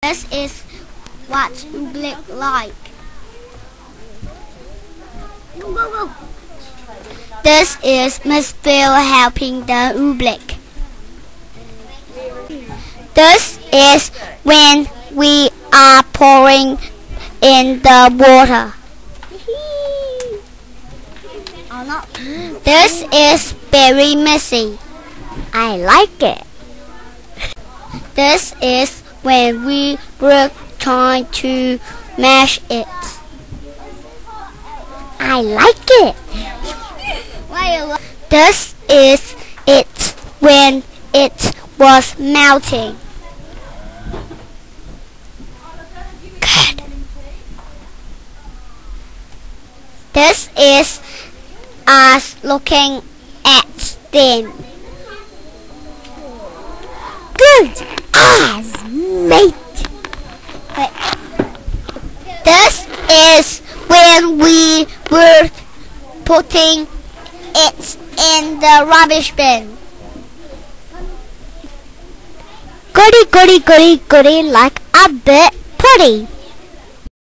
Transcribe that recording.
This is what oobleck like. Go, go, go. This is Miss Bill helping the oobleck. This is when we are pouring in the water. This is very messy. I like it. This is when we were trying to mash it. I like it. This is it when it was melting. Good. This is us looking at them. Good as mate. This is when we were putting it in the rubbish bin. Goody, goody, goody, goody, like a bit pretty.